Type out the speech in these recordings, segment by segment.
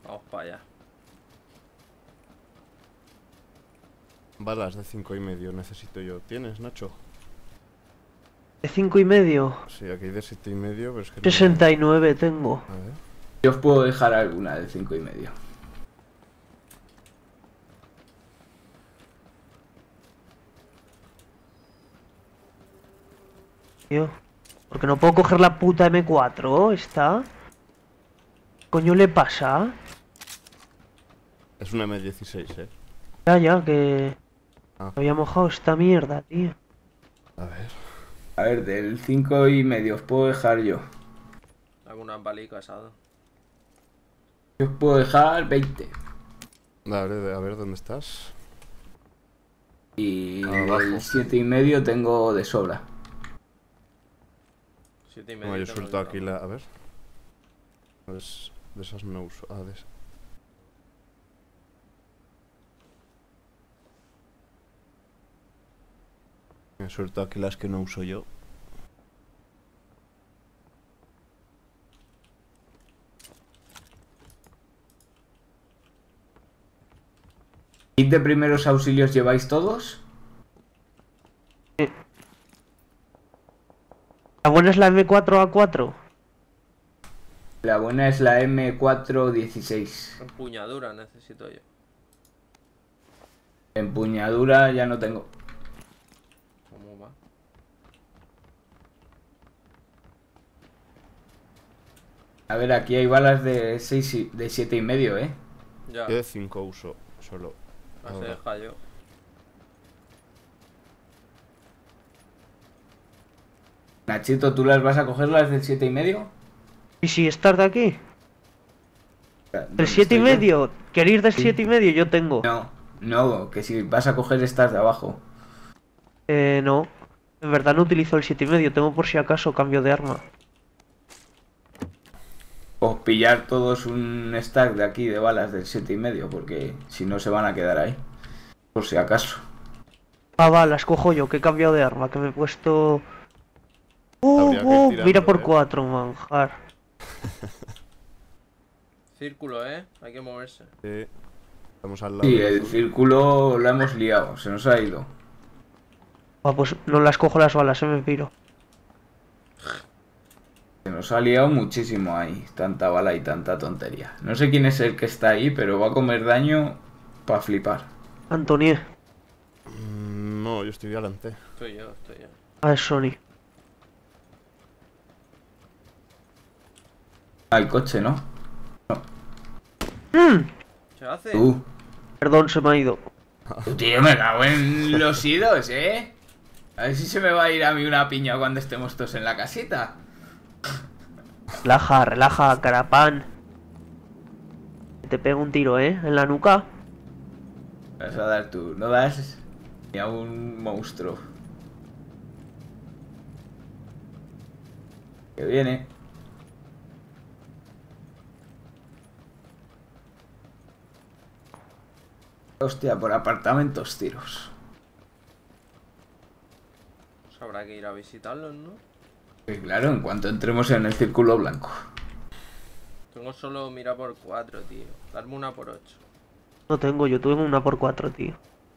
Vamos para allá. Balas de 5,5 necesito yo. ¿Tienes, Nacho? De 5,5. Sí, aquí de 7,5, pero es que 69 tengo. A ver. Yo os puedo dejar alguna de 5,5. Tío. Porque no puedo coger la puta M4, ¿está? ¿Qué coño le pasa? Es una M16, Ya, que... Ah. Había mojado esta mierda, tío. A ver. A ver, del 5,5 os puedo dejar yo. Algunas balicas, ¿sabes? Yo os puedo dejar 20. A ver, ¿dónde estás? Y Abajo. el 7,5 tengo de sobra. 7,5. No, yo tengo suelto yo aquí también. la... A ver. Pues de esas no uso. Ah, de esas. Me suelto aquí las que no uso yo. ¿Kit de primeros auxilios lleváis todos? La buena es la M4A4. La buena es la M416. Empuñadura necesito yo. Empuñadura ya no tengo. ¿Cómo va? A ver, aquí hay balas de 6 de 7,5, ¿eh? Ya, Yo de 5 uso solo. así ahora. deja yo. Nachito, ¿tú las vas a coger las del 7,5? ¿Y si estás de aquí? ¿Dónde ¿Del estoy 7,5? ¿Queréis del Sí. 7,5? Yo tengo. yo? No, que si vas a coger estas de abajo. No. En verdad no utilizo el 7,5. Tengo por si acaso cambio de arma. O pillar todos un stack de aquí de balas del 7,5, porque si no se van a quedar ahí. Por si acaso. Ah, va, las cojo yo, que he cambiado de arma, que me he puesto... Habría que ir tirando, mira por 4, manjar. Círculo, hay que moverse. Estamos al lado. Sí, del el azul. círculo lo hemos liado, se nos ha ido. Ah, pues no las cojo las balas, me piro. Se nos ha liado muchísimo ahí, tanta bala y tanta tontería. No sé quién es el que está ahí, pero va a comer daño para flipar. Antonie. No, yo estoy delante. Estoy yo. Ah, es Sony. Ah, el coche, ¿no? ¿Qué hace? Perdón, se me ha ido. Tío, me cago en los idos, ¿eh? A ver si se me va a ir a mí una piña cuando estemos todos en la casita. Relaja, relaja, carapán. Te pego un tiro, en la nuca. Vas a dar tú, no das ni a un monstruo. Que viene. Hostia, por apartamentos tiros. Pues habrá que ir a visitarlos, ¿no? Y claro, en cuanto entremos en el círculo blanco. Tengo solo mira por 4, tío. Darme una por 8. No tengo, yo tuve una por 4, tío.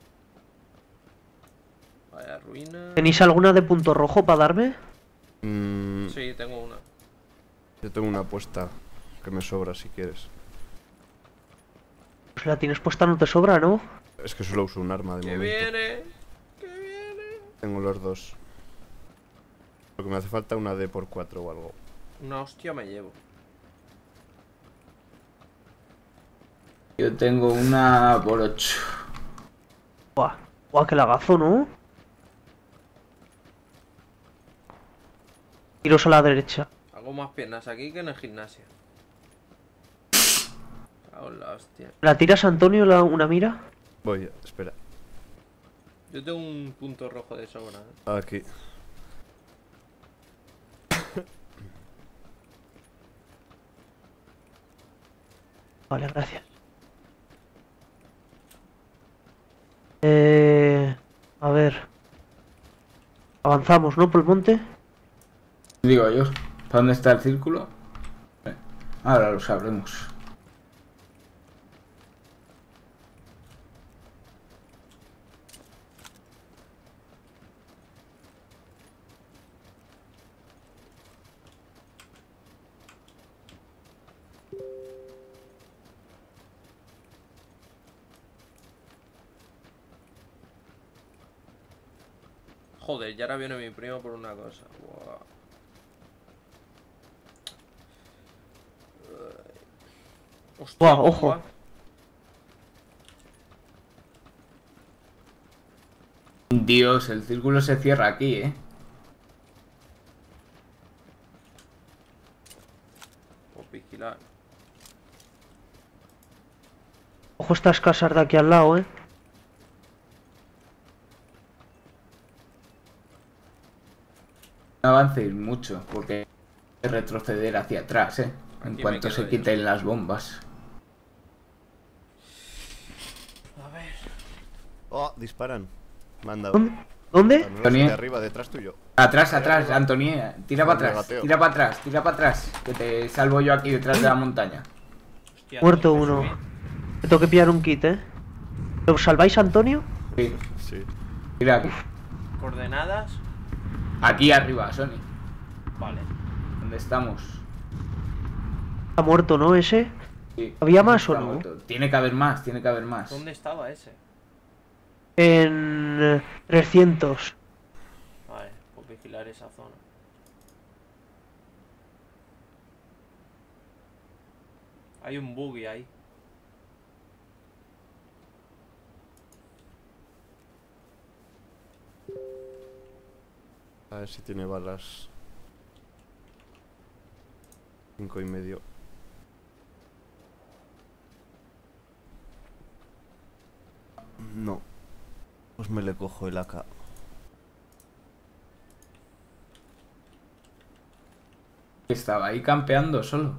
Vaya ruina. ¿Tenéis alguna de punto rojo para darme? Sí, tengo una. Yo tengo una apuesta que me sobra si quieres. Pues la tienes puesta, no te sobra, ¿no? Es que solo uso un arma de ¡Que momento. viene! ¡Que viene! Tengo los dos. Lo que me hace falta una D por 4 o algo. Una hostia me llevo. Yo tengo una por 8. Buah, buah, que lagazo, ¿no? Tiros a la derecha. Hago más piernas aquí que en el gimnasio. Cago en la hostia. ¿La tiras, Antonio, una mira? Voy, espera. Yo tengo un punto rojo de sobra, Aquí. Vale, gracias. A ver. Avanzamos, ¿no? Por el monte. Digo yo, ¿para dónde está el círculo? Ahora lo sabremos. Joder, ya ahora viene mi primo por una cosa. Buah. Hostia, Buah, ojo. bomba. Dios, el círculo se cierra aquí, ¿eh? Pues vigilar. Ojo estas casas de aquí al lado, No avancéis mucho, porque hay que retroceder hacia atrás, ¿eh? En Aquí me cuanto quedo se yo. quiten las bombas. A ver. Oh, disparan. Me han dado. ¿Dónde? ¿Dónde? No, Tony. de arriba, detrás tuyo. Atrás, atrás, Antonia. Tira para atrás, Regateo. tira para atrás, tira para atrás. Que te salvo yo aquí detrás de la montaña. Hostia, Muerto tengo que uno. subir. Me tengo que pillar un kit, ¿Lo salváis, Antonio? Sí, Sí. tira aquí. Coordenadas. Aquí arriba, Sony. Vale. ¿Dónde estamos? Está muerto, ¿no? Ese. Sí. ¿Había más o Está no? muerto. Tiene que haber más, tiene que haber más. ¿Dónde estaba ese? En 300. Vale, pues vigilar esa zona. Hay un buggy ahí. A ver si tiene balas. 5,5. No. Pues me le cojo el AK. Estaba ahí campeando solo.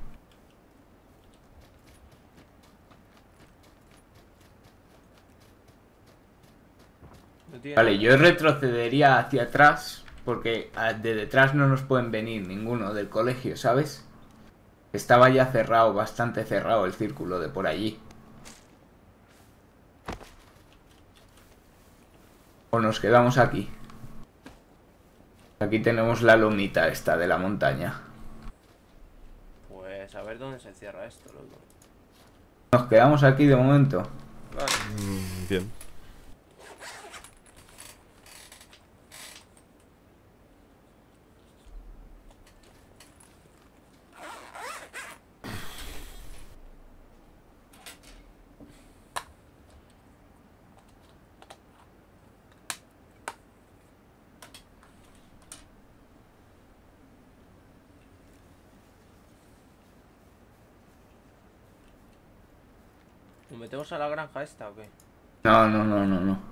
No tiene Vale, nada. yo retrocedería hacia atrás. Porque de detrás no nos pueden venir ninguno del colegio, ¿sabes? Estaba ya cerrado, bastante cerrado el círculo de por allí. O nos quedamos aquí. Aquí tenemos la lomita esta de la montaña. Pues a ver dónde se cierra esto, loco. Nos quedamos aquí de momento. Vale. Bien. ¿Nos metemos a la granja esta o qué? No, no, no, no, no.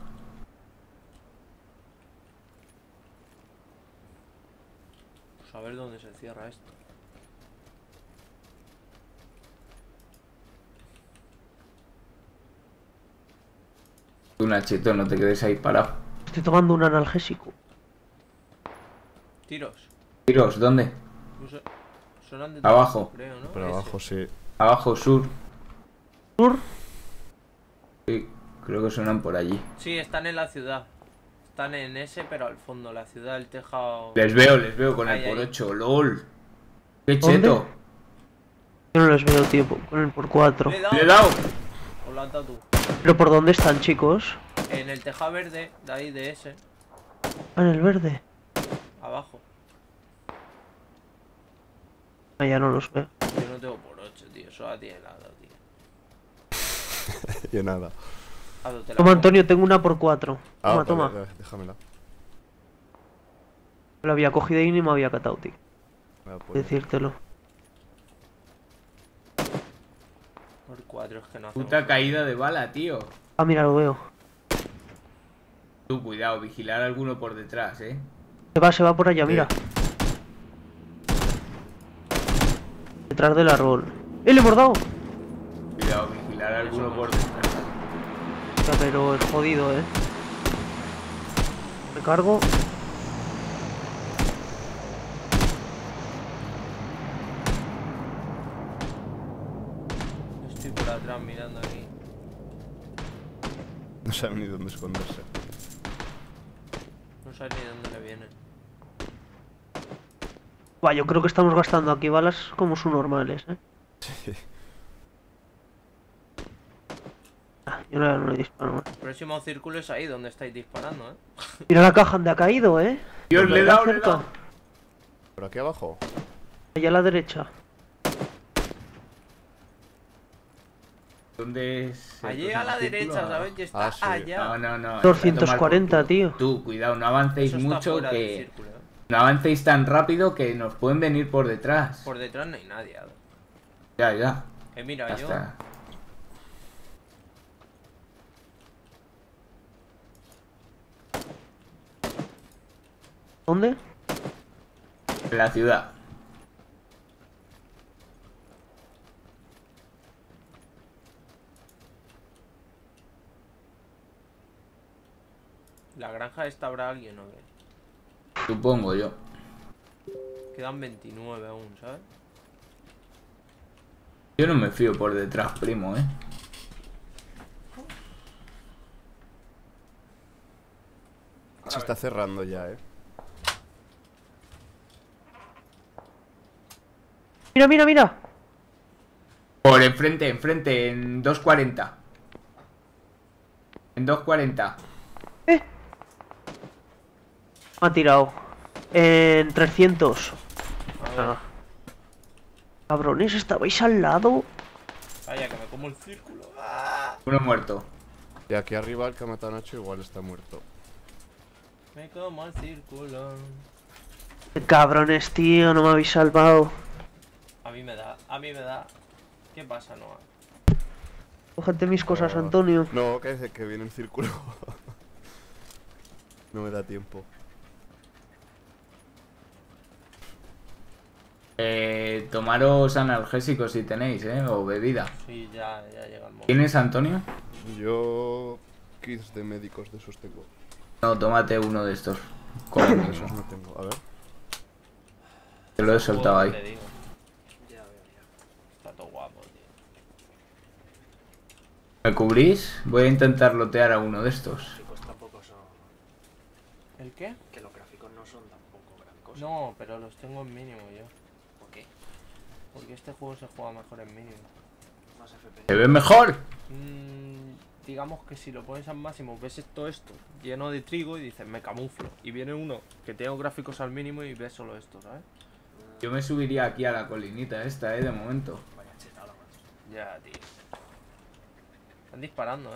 Pues a ver dónde se cierra esto. Tú, Nachito, no te quedes ahí parado. Estoy tomando un analgésico. Tiros. Tiros, ¿dónde? No sé. Sonan de Abajo. creo, ¿no? Por Ese. abajo sí. Abajo, sur. Sur. Sí, creo que suenan por allí. Sí, están en la ciudad. Están en ese, pero al fondo, la ciudad, el tejado. Les veo con Ahí, el por ahí. 8, lol. ¡Qué ¿Dónde? cheto! Yo no les veo, tío, con el por 4. ¡Le he dado! ¡Le he dado! O lo has dado tú. ¿Pero por dónde están, chicos? En el tejado verde, de ahí, de ese. Ah, en el verde. Abajo. Ah, ya no los veo. Yo no tengo por 8, tío. Solo tiene lado, tío. Y nada. Ado, te la Toma, pongo. Antonio, tengo una por 4. Toma, vale, toma. vale, déjamela. Lo había cogido y ni me había catado, tío. Ah, pues, Decírtelo. Por 4 es que no hacemos. Puta caída de bala, tío. Ah, mira, lo veo. Tú, cuidado, vigilar a alguno por detrás, ¿eh? Se va por allá, mira. Detrás del árbol. ¡Le hemos dado! Cuidado, vigilar a alguno por detrás. Ya, pero es jodido, Me cargo. Estoy por atrás mirando aquí. no sabe ni dónde esconderse. No sabes ni dónde le vienen. Buah, yo creo que estamos gastando aquí balas como subnormales, Sí. nada. Yo no le disparo más. El próximo círculo es ahí donde estáis disparando, Mira la caja donde ha caído, Dios, le he dado, le he cerca. dado. ¿Por aquí abajo? Allá a la derecha. ¿Dónde es? el Allí a la próximo derecha, círculo? ¿sabes? Y está Ah, sí. allá. No. 240, tío. Tú, cuidado, no avancéis Eso está mucho fuera del que... círculo, No avancéis tan rápido que nos pueden venir por detrás. Por detrás no hay nadie. Ya. Mira, Ya yo. está. ¿Dónde? En la ciudad. ¿La granja esta habrá alguien o qué? Supongo yo. Quedan 29 aún, ¿sabes? Yo no me fío por detrás, primo, Se está cerrando ya, Mira. Por enfrente, en 240. En 240. Me ha tirado. En 300. A ver. Ah. Cabrones, estabais al lado. Vaya, que me como el círculo. ¡Ah! Uno muerto. Y aquí arriba el que ha matado a Nacho igual está muerto. Me como el círculo. Cabrones, tío, no me habéis salvado. A mí me da. ¿Qué pasa, Noah? Cógete mis cosas, Ah. Antonio. No, que viene en círculo. No me da tiempo. Tomaros analgésicos si tenéis, o bebida. Sí, ya llega el momento. ¿Tienes, Antonio? Yo... kits de médicos de esos tengo. No, tómate uno de estos. De esos no tengo. A ver. Te lo he soltado ahí. Te digo. Está todo guapo, tío. ¿Me cubrís? Voy a intentar lotear a uno de estos. Gráficos tampoco son. ¿El qué? Que los gráficos no son tampoco gran cosa. No, pero los tengo en mínimo yo. ¿Por qué? Porque este juego se juega mejor en mínimo. Más FPS. ¡Se ve mejor! Digamos que si lo pones al máximo, ves esto lleno de trigo y dices, me camuflo. Y viene uno que tiene gráficos al mínimo y ves solo esto, ¿sabes? Yo me subiría aquí a la colinita esta, de momento. Vaya chetada, macho. Ya, tío. Están disparando,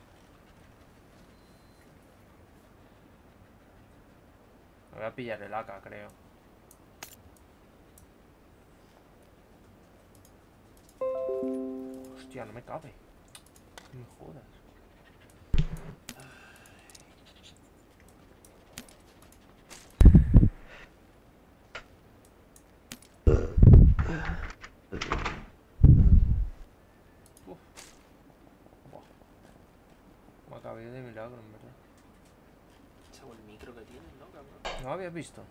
Me voy a pillar el AK, creo. Hostia, no me cabe. No me jodas. Uf. Buah. Me acabé de milagro, en verdad. Chavo, el micro que tienes, ¿no, cabrón? ¿No habías visto?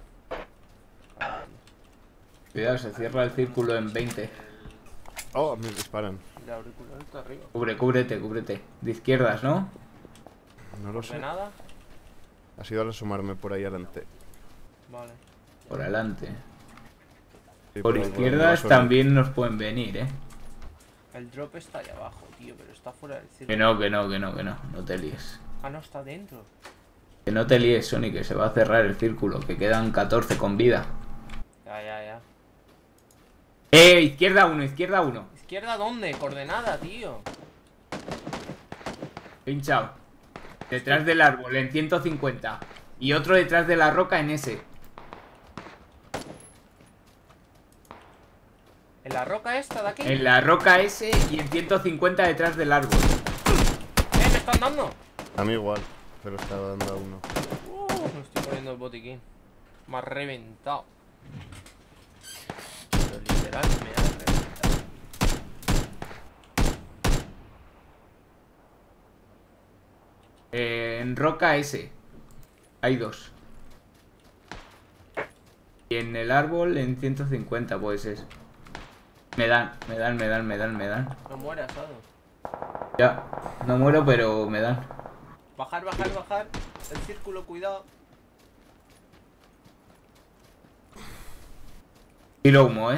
Cuidado, se cierra el círculo en 20. Oh, me disparan. El auricular está arriba. Cúbrete. De izquierdas, ¿no? No lo sé. ¿De nada? Ha sido al asomarme por ahí adelante. Vale. Por adelante. Sí, Por ahí, izquierdas la también nos pueden venir, El drop está ahí abajo, tío, pero está fuera del Que círculo. no. No te líes. Ah, no, está dentro. Que no te líes, Sony, que se va a cerrar el círculo. Que quedan 14 con vida. Ya. Izquierda 1. ¿Izquierda dónde? Coordenada, tío. Pinchado. Detrás del árbol, en 150. Y otro detrás de la roca en ese. ¿En la roca esta de aquí? En la roca ese y en 150 detrás del árbol. Me están dando! A mí igual, pero estaba dando a uno. Me estoy poniendo el botiquín. Me ha reventado. Pero literal me ha reventado. En roca ese. Hay dos. Y en el árbol en 150 puede ser. Me dan. No muere, asado. Ya. No muero, pero me dan. Bajar. El círculo, cuidado. Tiro humo,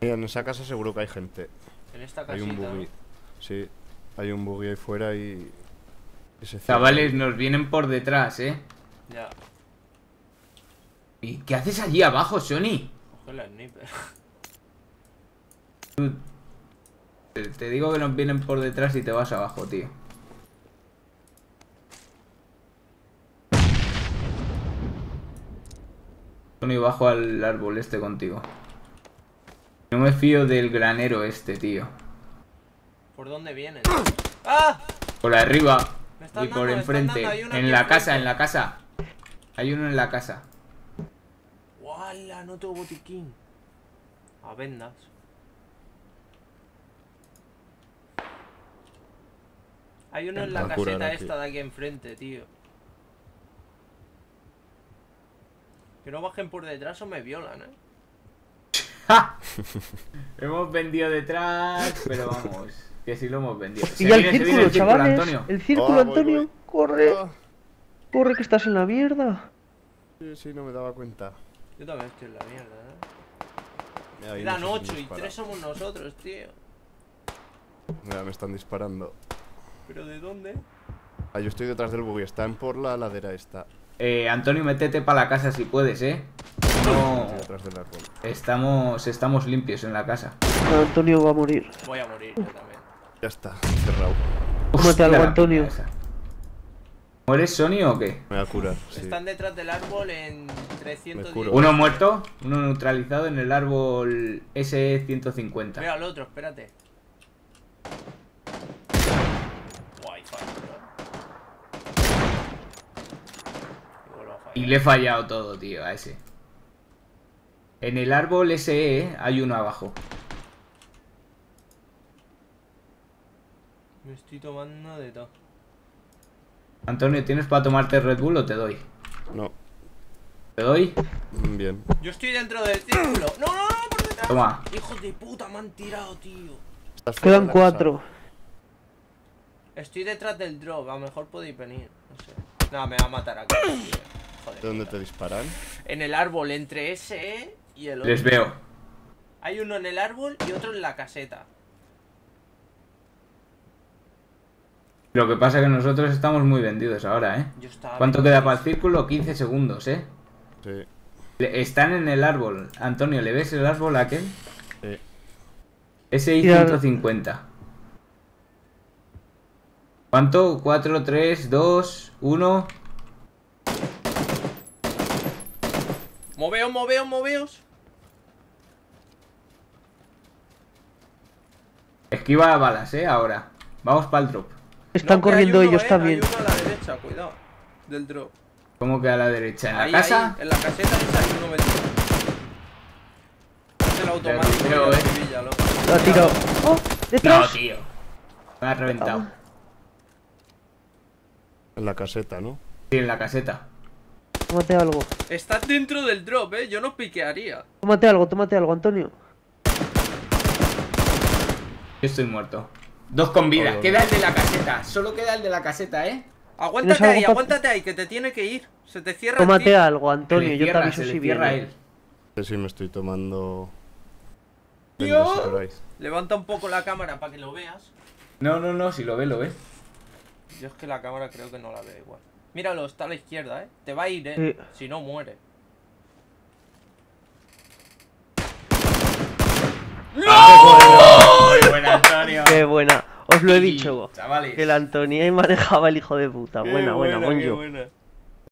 En esa casa seguro que hay gente. En esta Hay casita, un buggy. ¿no? Sí, hay un buggy ahí fuera y se cierra. Chavales, nos vienen por detrás, ¿eh? Ya. ¿Y qué haces allí abajo, Sony? Coge la sniper. Te digo que nos vienen por detrás y te vas abajo, tío. Sony, bajo al árbol este contigo. No me fío del granero este, tío. ¿Por dónde vienen? ¡Ah! Por arriba Me están y por dando, me están enfrente. dando, hay uno aquí En la casa, enfrente. en la casa. Hay uno en la casa. ¡Wala! No tengo botiquín. A vendas. Hay uno en la Va a curar caseta aquí. esta de aquí enfrente, tío. Que no bajen por detrás o me violan, Hemos vendido detrás, pero vamos, que sí lo hemos vendido. Y ya el se viene círculo, chavales. Antonio. El círculo, Ah, voy, Antonio. voy. Corre. Ah, Corre, que estás en la mierda. sí, sí, no me daba cuenta. Yo también estoy en la mierda, Mira, ahí Quedan nos 8 y disparan. 3 somos nosotros, tío. Mira, me están disparando. ¿Pero de dónde? Ah, yo estoy detrás del buggy, están por la ladera esta. Antonio, métete para la casa si puedes, No, Estoy detrás del árbol. estamos limpios en la casa. No, Antonio va a morir. Voy a morir yo también. Ya está, cerrado. Tómate Hostia, algo, la Antonio. puta esa. ¿Mueres, Sony, o qué? Me voy a curar, sí. Están detrás del árbol en 310. Me curo. Uno muerto, uno neutralizado en el árbol S150. Mira al otro, espérate. Guay, Y le he fallado todo, tío, a ese. En el árbol SE hay uno abajo. Me estoy tomando de todo. Antonio, ¿tienes para tomarte Red Bull o te doy? No, ¿Te doy? bien. Yo estoy dentro del círculo. ¡No, no, no! ¡Por detrás! Toma. ¡Hijos de puta! Me han tirado, tío. Estás fuera de Quedan la 4. Estoy detrás del drop. A lo mejor podéis venir. No sé. No, me va a matar aquí, tío. Joder. casa. ¿De dónde puta. te disparan? En el árbol, entre ese y el otro. Les veo. Hay uno en el árbol y otro en la caseta. Lo que pasa es que nosotros estamos muy vendidos ahora, Yo estaba ¿Cuánto queda para el círculo? 15 segundos, Sí, Están en el árbol. Antonio, ¿le ves el árbol aquel? sí. SI-150. ¿Cuánto? 4, 3, 2, 1. Moveos, moveos, moveos. Esquiva balas, ahora. Vamos para el drop. Están No, que hay corriendo uno, ellos también. Hay uno a la derecha, cuidado. Del drop. ¿Cómo que a la derecha? ¿En la Ahí, casa? ahí, en la caseta esa hay uno metido. Es el automático. veo, de Sevilla, loco. Lo ha tirado. ¡Oh! No, ¡Detrás! tío. Me ha reventado. En la caseta, ¿no? Sí, en la caseta. Tómate algo. Está dentro del drop, yo no piquearía. Tómate algo, Antonio. Yo estoy muerto. 2 con vida. Joder. Queda el de la caseta. Solo queda el de la caseta, Aguántate ¿Tienes algo ahí, pa- aguántate ahí, que te tiene que ir. Se te cierra. Tómate el algo, Antonio. Se le Yo te cierra, aviso se si le cierra a viene. él. Sí, sí, me estoy tomando... Dios. Venga, si por ahí. Levanta un poco la cámara para que lo veas. No, si lo ve, lo ve. Yo es que la cámara creo que no la veo igual. Míralo, está a la izquierda, Te va a ir, Sí. Si no, muere. Muy buena, Antonio. Qué buena. Os lo he Y, dicho. Chavales. Que la Antonia manejaba el hijo de puta. Qué Buena, buen qué yo. buena.